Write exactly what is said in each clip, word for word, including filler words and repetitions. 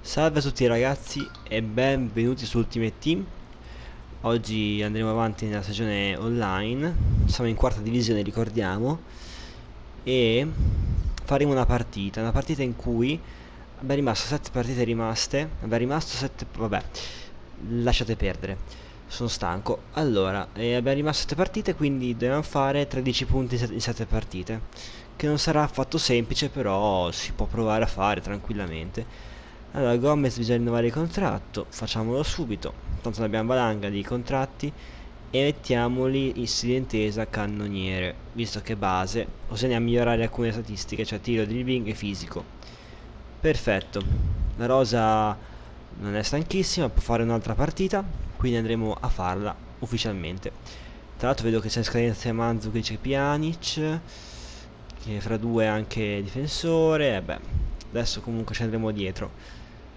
Salve a tutti ragazzi e benvenuti su Ultimate Team. Oggi andremo avanti nella stagione online. Siamo in quarta divisione, ricordiamo. E faremo una partita Una partita in cui abbiamo rimasto sette partite rimaste Abbiamo rimasto sette... vabbè, lasciate perdere, sono stanco. Allora, eh, abbiamo rimasto sette partite, quindi dobbiamo fare tredici punti in sette partite, che non sarà affatto semplice, però si può provare a fare tranquillamente. Allora, Gomez bisogna rinnovare il contratto, facciamolo subito, tanto ne abbiamo valanga di contratti, e mettiamoli in studentesa cannoniere, visto che base, così andiamo a migliorare alcune statistiche, cioè tiro, dribbling e fisico. Perfetto, la rosa non è stanchissima, può fare un'altra partita, quindi andremo a farla ufficialmente. Tra l'altro vedo che c'è in scadenza Mandzukic e Pjanic, che fra due è anche difensore, e beh, adesso comunque ci andremo dietro.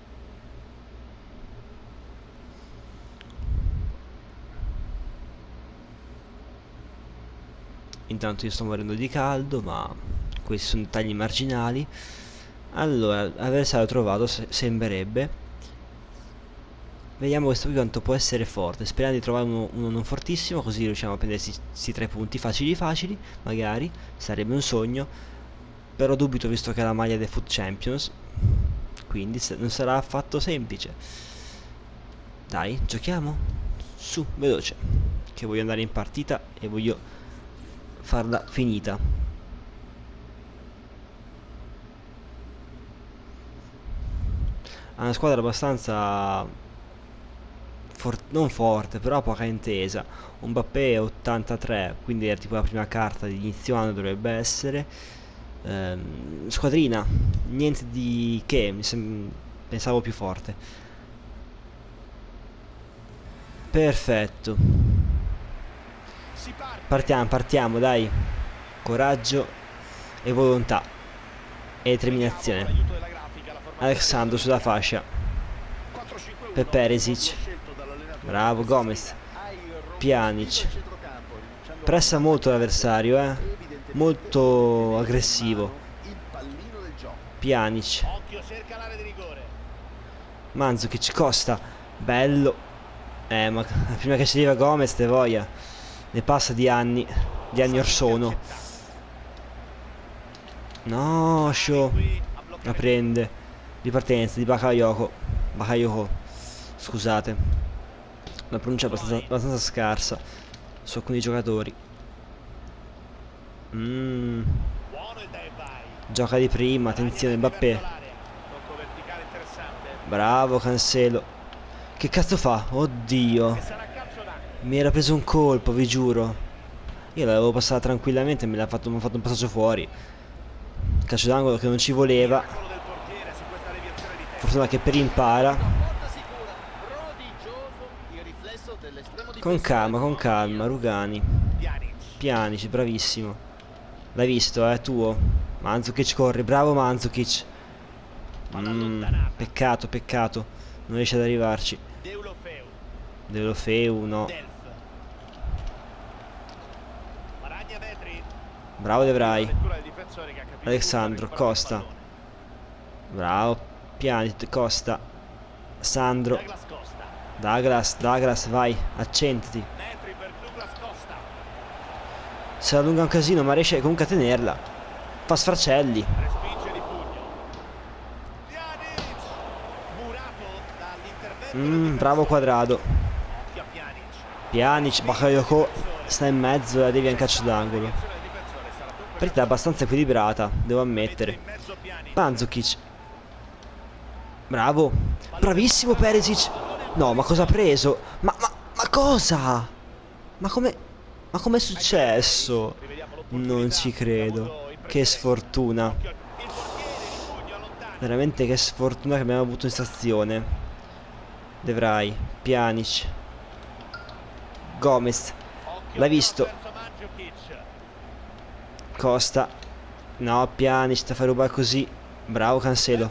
Intanto io sto morendo di caldo, ma questi sono dettagli marginali. Allora, avversario trovato, se sembrerebbe. Vediamo questo qui quanto può essere forte. Speriamo di trovare uno, uno non fortissimo, così riusciamo a prendersi questi tre punti facili facili. Magari, sarebbe un sogno. Però dubito, visto che ha la maglia dei Foot Champions. Quindi non sarà affatto semplice. Dai, giochiamo? Su, veloce, che voglio andare in partita e voglio farla finita. Ha una squadra abbastanza for non forte, però poca intesa. Un Mbappé ottantatré, quindi è tipo la prima carta di inizio anno, dovrebbe essere. Ehm, squadrina, niente di che, mi pensavo più forte. Perfetto. Partiamo, partiamo, dai. Coraggio e volontà e determinazione. Alexandro sulla fascia per Perisic. Bravo Gomez. Pjanic. Pressa molto l'avversario, eh. Molto aggressivo. Pjanic. Mandzukic, Costa. Bello. Eh, ma prima che ci arriva Gomez, te voglia. Ne passa di anni. Di anni or sono. No, show. La prende. Ripartenza di Bakayoko. Bakayoko. Scusate. La pronuncia è abbastanza, abbastanza scarsa su alcuni giocatori. Mm. Gioca di prima, attenzione Mbappé. Bravo Cancelo. Che cazzo fa? Oddio. Mi era preso un colpo, vi giuro. Io l'avevo passata tranquillamente e me l'ha fatto, mi ha fatto un passaggio fuori. Calcio d'angolo che non ci voleva. Fortuna che per impara. Con calma, con calma, Rugani. Pjanic, bravissimo. L'hai visto, eh, tuo. Mandzukic corre, bravo Mandzukic. Mm, peccato, peccato. Non riesce ad arrivarci. Deulofeu, no. Bravo De Vrij. Alexandro, Costa. Bravo Pjanic, Costa. Sandro. Douglas, Douglas, vai, accenditi. Si allunga un casino, ma riesce comunque a tenerla. Fa sfracelli. Mm, bravo Quadrado. Pjanic, Bakayoko sta in mezzo e la devi in calcio d'angolo. Partita abbastanza equilibrata, devo ammettere. Mandzukic. Bravo. Bravissimo Perisic. No, ma cosa ha preso? Ma, ma, ma cosa? Ma come... Ma com'è successo? Non ci credo. Che sfortuna. Veramente che sfortuna che abbiamo avuto in stazione. De Vrij, Pjanic. Gomez. L'hai visto? Costa. No, Pjanic, sta a fare rubare così. Bravo Cancelo.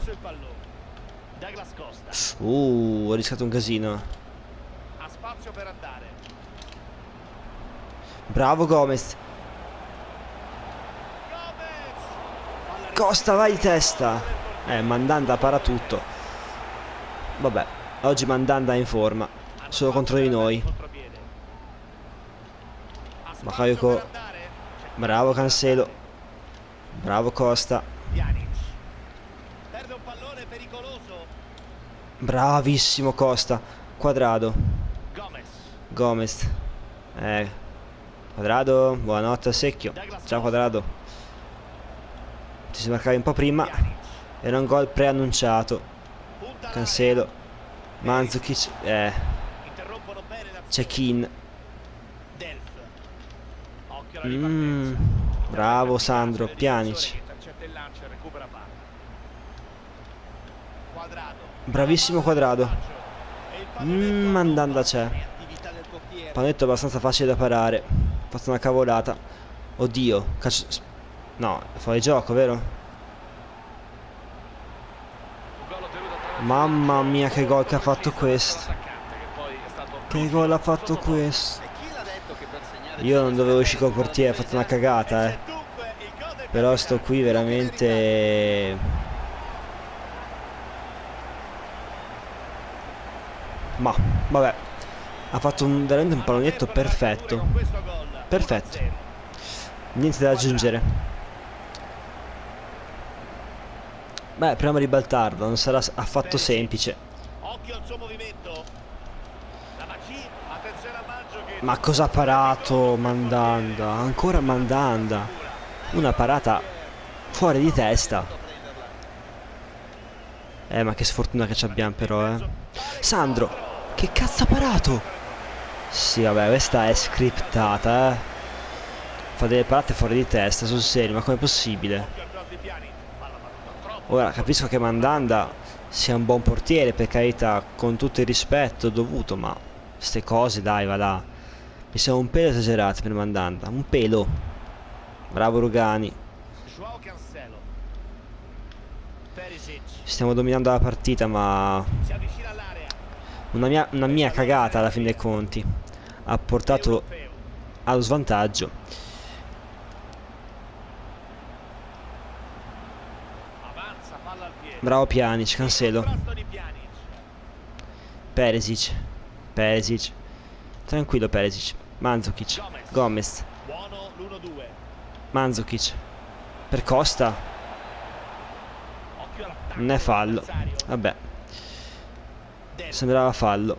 Uh, ho rischiato un casino. Bravo Gomez. Costa, vai di testa. Eh, Mandanda para tutto. Vabbè, oggi Mandanda è in forma, solo contro di noi. Bakayoko. Bravo Cancelo. Bravo Costa. Bravissimo Costa. Quadrado. Gomez. Eh. Quadrado. Buonanotte a secchio. Ciao Quadrado. Ci si marcavi un po' prima. Era un gol preannunciato. Cancelo. Mandzukic. Eh. Check-in. Mm, bravo Sandro. Pjanic. Bravissimo Quadrado. Mm, Mandanda c'è. Panetto abbastanza facile da parare. Ho fatto una cavolata. Oddio. Calcio... No, fuori gioco, vero? Mamma mia che gol che ha fatto questo. Che gol ha fatto questo. Io non dovevo uscire col portiere, ho fatto una cagata, eh. Però sto qui veramente... Ma, vabbè. Ha fatto un, veramente un pallonetto perfetto. Perfetto. Niente da aggiungere. Beh, proviamo a ribaltarlo, non sarà affatto semplice. Ma cosa ha parato Mandanda? Ancora Mandanda. Una parata fuori di testa. Eh, ma che sfortuna che ci abbiamo però, eh. Sandro, che cazzo ha parato? Sì, vabbè, questa è scriptata, eh. Fa delle parate fuori di testa, sul serio, ma com'è possibile? Ora, capisco che Mandanda sia un buon portiere, per carità, con tutto il rispetto dovuto, ma ste cose, dai, va là. Mi sembra un pelo esagerato per Mandanda, un pelo. Bravo Rugani. Stiamo dominando la partita, ma una mia, una mia cagata alla fine dei conti ha portato allo svantaggio. Bravo Pjanic, Cancelo. Perisic. Perisic. Tranquillo Perisic. Mandzukic. Gomez. Mandzukic. Per Costa. Non è fallo. Vabbè. Sembrava fallo.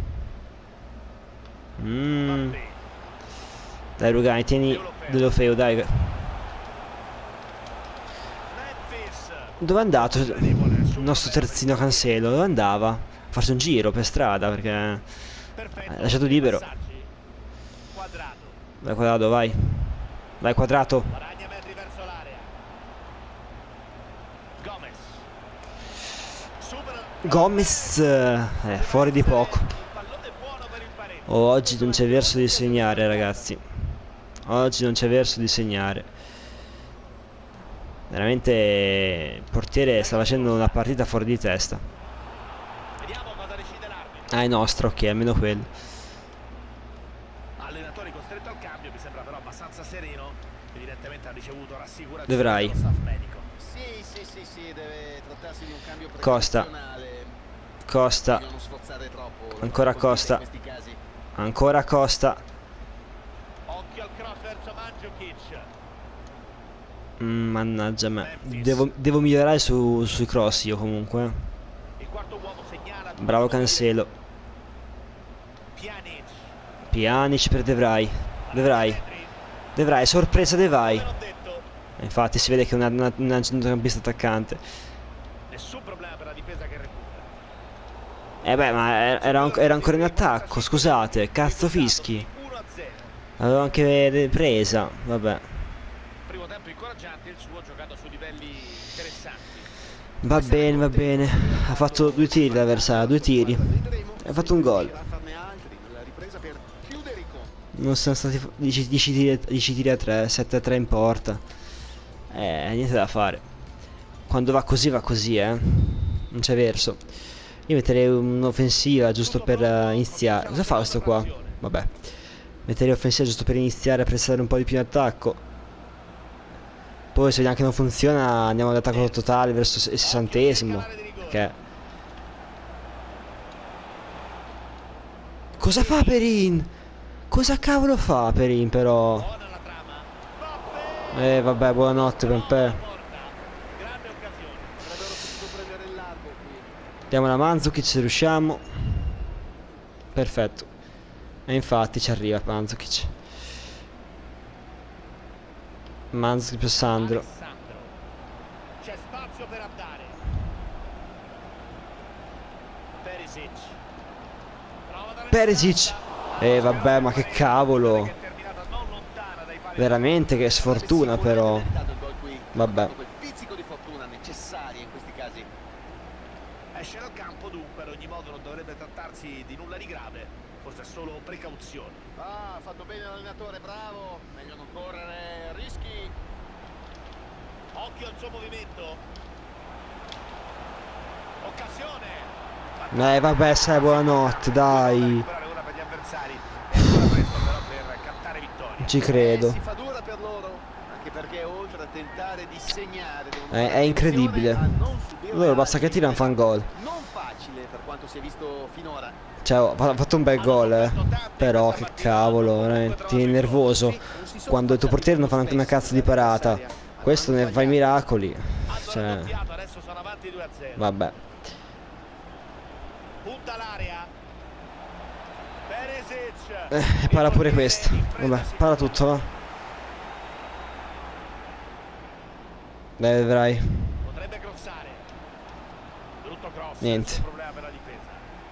Mm. Dai Rugani, tieni Deulofeu, dai. Dove è andato il nostro terzino Cancelo? Dove andava? A farsi un giro per strada perché ha lasciato libero. Vai Quadrado, vai. Vai Quadrato. Gomez eh, fuori di poco. Oh, oggi non c'è verso di segnare, ragazzi. Oggi non c'è verso di segnare. Veramente il portiere sta facendo una partita fuori di testa. Ah, è nostro, ok, almeno quello. Allenatore costretto al cambio, mi sembra però abbastanza sereno. Evidentemente ha ricevuto rassicurazione. Dovrai. Sì, sì, sì, sì, deve trattarsi di un cambio Costa. Costa. Ancora Costa. Ancora Costa. Occhio al cross verso Mandzukic. Mm, mannaggia me. Devo, devo migliorare su, sui cross io comunque. Il quarto uomo segnala. Bravo Cancelo. Pjanic. Pjanic per De Vrij. De Vrij. De Vrij, sorpresa De Vrij. Infatti si vede che è una, una, una centrocampista attaccante. Nessun problema per la difesa che recupera. Eh beh, ma era, era ancora in attacco, scusate, cazzo fischi. Avevo anche presa, vabbè. Primo tempo incoraggiante, il suo giocato su livelli interessanti. Va bene, va bene. Ha fatto due tiri l'avversario, due tiri. Ha fatto un gol. Non sono stati dieci tiri a tre, sette a tre in porta. Eh, niente da fare. Quando va così va così, eh. Non c'è verso. Io metterei un'offensiva giusto per uh, iniziare. Cosa fa questo qua? Vabbè. Metterei offensiva giusto per iniziare a prestare un po' di più in attacco. Poi se vediamo che non funziona andiamo all'attacco totale verso il sessantesimo. Perché Cosa fa Perin? Cosa cavolo fa Perin però? Buona la trama. Mbappé. Eh vabbè, buonanotte Trova la Pepe. porta. Grande occasione. Avrebbero potuto prendere il largo qui. Diamo la Mandzukic se riusciamo. Perfetto. E infatti ci arriva Mandzukic. Mandzukic per Sandro. Alessandro. C'è spazio per andare. Perisic. Prova da Perisic. Eh vabbè, ma che cavolo. Che è terminata non lontana dai pali. Veramente che sfortuna però. Meritato il gol qui. Vabbè. Ha fatto quel pizzico di fortuna necessaria in questi casi. Esce dal campo dunque, ad ogni modo non dovrebbe trattarsi di nulla di grave, forse solo precauzioni. Ah, ha fatto bene l'allenatore, bravo. Meglio non correre, rischi. Occhio al suo movimento. Occasione. Eh vabbè, sai, buonanotte, dai. Recuperare ora per gli avversari. È ancora presto però per cantare vittoria. Non ci Eh, credo. si fa dura per loro, anche perché oltre a tentare di segnare devono È- fare è incredibile. attenzione a non subire Loro basta che altri. tirano, fan gol. Non facile per quanto si è visto finora. Cioè, ho fa- fatto un bel gol, eh. Però che cavolo, veramente ti viene nervoso Sì, non si sono quando il tuo facciati portiere non fa neanche una spesso cazzo di per parata. l'avversaria. Questo ne Hanno fa i sbagliato. miracoli. Hanno Cioè, raddoppiato, adesso sono avanti due a zero. vabbè. Punta l'area. Perisic. Eh, para pure questo. Vabbè, para tutto, va. Dai, vedrai. Potrebbe crossare. Brutto cross. Niente. nessun problema per la difesa.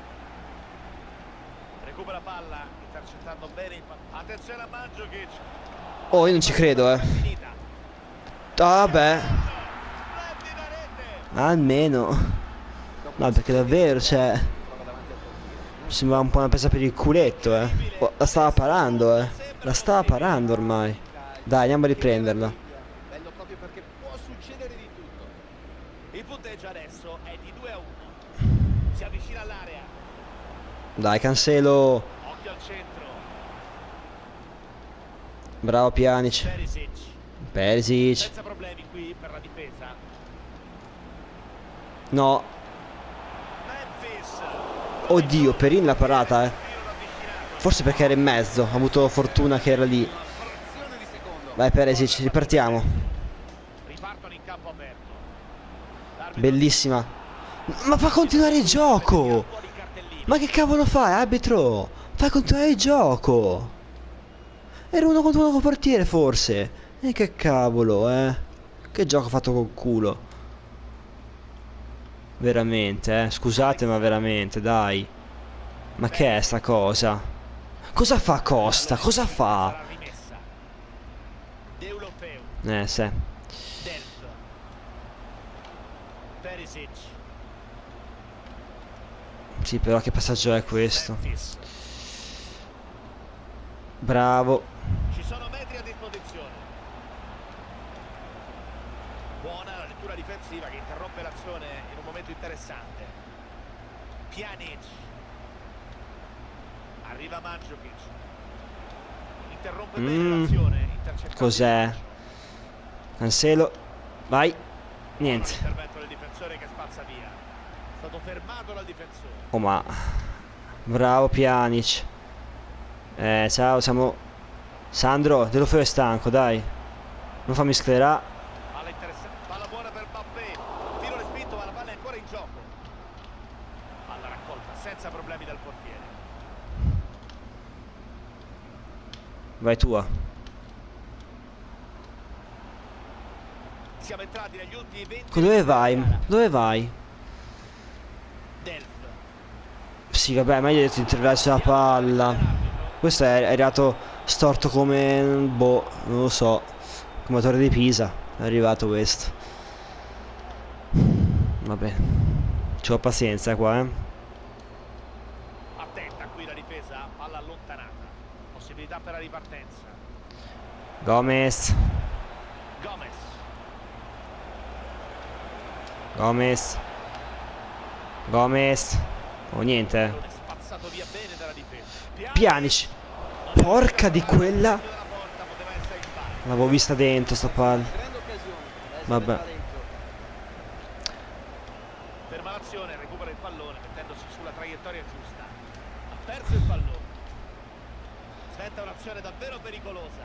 Recupera palla, intercettando bene il pa- Attenzione a Mandzukic. Oh, io non ci credo, eh. Finita. Ah, vabbè. Splendida rete. Almeno. No, perché davvero, cioè, Prova davanti al portiere. mi sembrava un po' una presa per il culetto, eh. Oh, la stava parando, eh. La stava parando ormai. Dai, andiamo a riprenderla. Bello proprio perché può succedere di tutto. Il punteggio adesso è di due a uno. Si avvicina all'area. Dai, Cancelo. Occhio al centro. Bravo Pjanic. Perisic. Perisic. Senza problemi qui per la difesa. No. Memphis. Oddio, Perin l'ha parata, eh. Tiro ravvicinato. Forse perché era in mezzo. Ha avuto fortuna che era lì. Una frazione di secondo. Vai Perisic, ripartiamo. Ripartono in campo aperto. L'arbitro Bellissima. Ma fa continuare il gioco. fuori i cartellini. Ma che cavolo fai, arbitro? Fai continuare il gioco. Era uno contro uno col portiere, forse. E che cavolo, eh. Che gioco fatto col culo. Veramente, eh. Scusate, ma veramente, dai. Ma che è sta cosa? Cosa fa Costa? Cosa fa? Sarà rimessa. Deulofeu. Eh, se. Delf. Perisic. Sì, però che passaggio è questo? Memphis. Bravo. Ci sono metri a disposizione. Buona la lettura difensiva che interrompe l'azione in un momento interessante. Pjanic. Arriva Mandzukic. Interrompe bene Mm. l'azione. intercettando Cos'è? il Cancelo. Vai. calcio. Niente. Intervento del difensore che spazza via. È stato fermato dal difensore. Oh, ma... Bravo Pjanic. Eh, ciao, siamo... Sandro, Deulofeu è stanco, dai. Non fammi sclerare. Palla interessante, palla buona per Mbappé. Tiro respinto, ma la palla è ancora in gioco. Palla raccolta senza problemi dal portiere. Vai tua. Siamo entrati negli ultimi venti. Dove minuti vai? della gara. Dove vai? Delf. Sì, vabbè, ma io ho detto di tirarsi la palla. Questo è, è arrivato storto come... Boh, non lo so. Come Torre di Pisa. È arrivato questo. Vabbè. C'ho pazienza qua, eh. Attenta qui la difesa, palla allontanata. Possibilità per la ripartenza. Gomez. Gomez. Gomez. Gomez. Oh, niente, eh. Pallone spazzato via bene dalla difesa. Pjanic. Porca di quella. Della porta, poteva essere il palo. L'avevo vista dentro sta palla. Grande occasione per essere Vabbè. pareggio. Ferma l'azione, recupera il pallone mettendosi sulla traiettoria giusta. Ha perso il pallone. Sventa un'azione davvero pericolosa.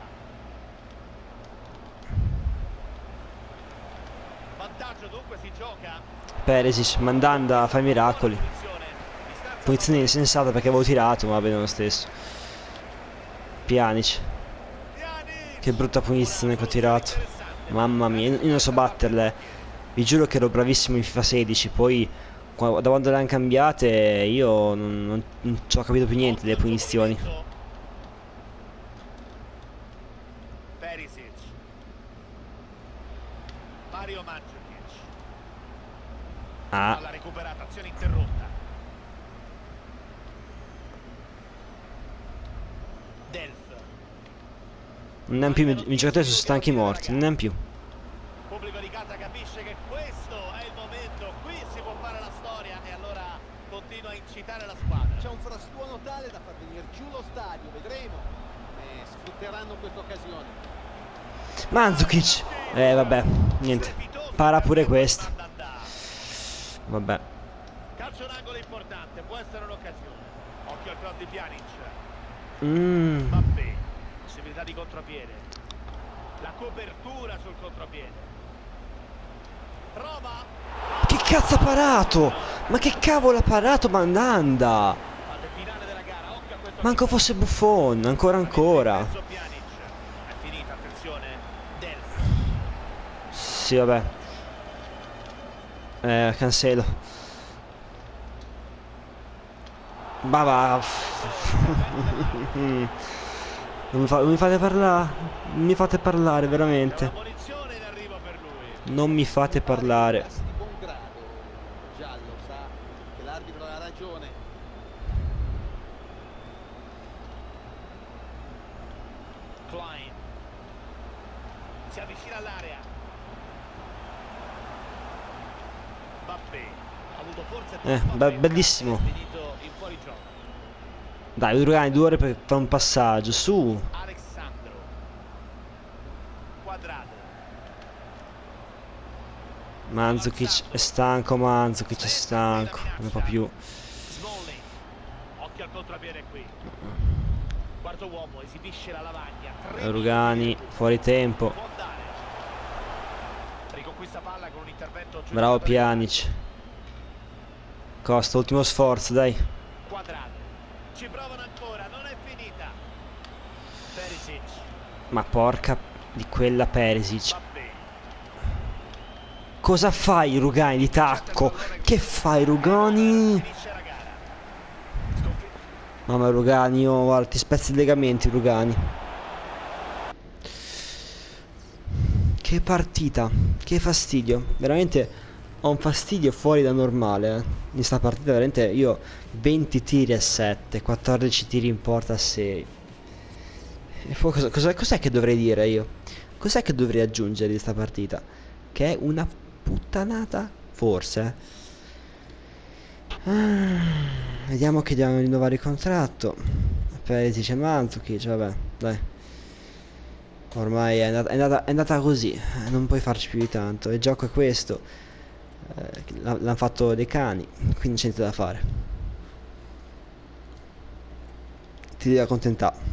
Vantaggio dunque si gioca. Perisic, Mandanda fa i miracoli. Punizione. Distanza Punizione insensata perché avevo tirato, ma va bene lo stesso. Pjanic. Pjanic. Che brutta punizione che ho tirato. Mamma mia, io non so batterle. Vi giuro che ero bravissimo in FIFA sedici, poi qua- da quando le hanno cambiate io non, non, non ci ho capito più niente delle punizioni. Perisic. Mario Mandzukic. Ah, Alla recuperata, azione interrotta. Delf. non ne hanno più, i miei giocatori sono stanchi morti, non ne hanno più. Pubblico di casa capisce che questo è il momento, qui si può fare la storia e allora continua a incitare la squadra. C'è un frastuono tale da far venire giù lo stadio, vedremo. E sfrutteranno questa occasione. Mandzukic. Eh vabbè, niente. Para pure questo. Vabbè. Calcio un angolo importante, può essere un'occasione. Occhio al cross di Pjanic. Mm. Mbappé, possibilità di contropiede. La copertura sul contropiede. Prova. Che cazzo ha parato? Ma che cavolo ha parato Mandanda? Fase finale della gara, occhio a questo. Manco fosse Buffon, ancora ancora. Pjanic. È finita, attenzione. Delf. Sì, vabbè. Eh, Cancelo. Ma va. Non mi, fa- non mi fate parlare. Non mi fate parlare, È veramente. una munizione in arrivo per lui. Non mi fate parlare. Passi di buon grado. Giallo sa che l'arbitro ha ragione. Klein. Si avvicina all'area. Mbappé. Ha avuto forse Eh, troppa be- fretta, bellissimo. è finito in fuorigioco. Dai, Uragani, due ore per fare un passaggio. Su. Alexandro. Quadrado. Mandzukic è stanco, Mandzukic è stanco. Non ne può più. Smalling. Occhio al contropiede qui. Quarto uomo, esibisce la lavagna. Tre Uragani, minuti. fuori tempo. Può dare. Riconquista palla con un intervento giusto Bravo per il Pjanic. Costa, ultimo sforzo, dai. Quadrado. Ci provano ancora, non è finita. Perisic. Ma porca di quella Perisic. Mbappé. Cosa fai Rugani di tacco? Che fai Rugani? Finisce la gara. Sconfitta. Mamma Rugani, io guarda, ti spezzi i legamenti Rugani. Che partita, che fastidio. Veramente ho un fastidio fuori da normale eh. In sta partita veramente io venti tiri a sette, quattordici tiri in porta a sei. E poi cosa, cosa, cos'è che dovrei dire io? Cos'è che dovrei aggiungere di sta partita? Che è una puttanata? Forse. Ah, vediamo che dobbiamo rinnovare il contratto. Perisic e Mandzukic, vabbè, dai. Ormai è andata, è andata, è andata così, eh, non puoi farci più di tanto. Il gioco è questo. Eh, l'hanno fatto dei cani, quindi c'è niente da fare. Ti devi accontentare.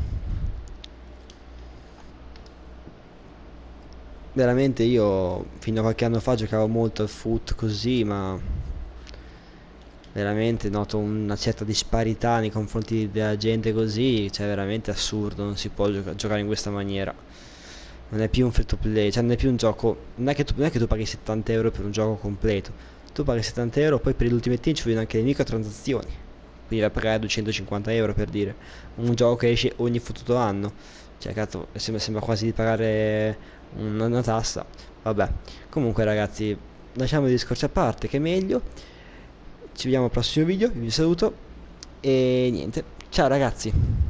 Veramente io fino a qualche anno fa giocavo molto al foot così, ma veramente noto una certa disparità nei confronti della gente così, cioè veramente assurdo, non si può gioca- giocare in questa maniera. Non è più un free to play, cioè non è più un gioco, non è che tu, non è che tu paghi settanta euro per un gioco completo, tu paghi settanta euro, poi per l'Ultimate Team ci vogliono anche le microtransazioni, quindi vai a pagare duecentocinquanta euro per dire, un gioco che esce ogni fottuto anno, cioè cazzo, sembra, sembra quasi di pagare una, una tassa. Vabbè, comunque ragazzi, lasciamo i discorsi a parte, che è meglio. Ci vediamo al prossimo video, vi saluto e niente, ciao ragazzi.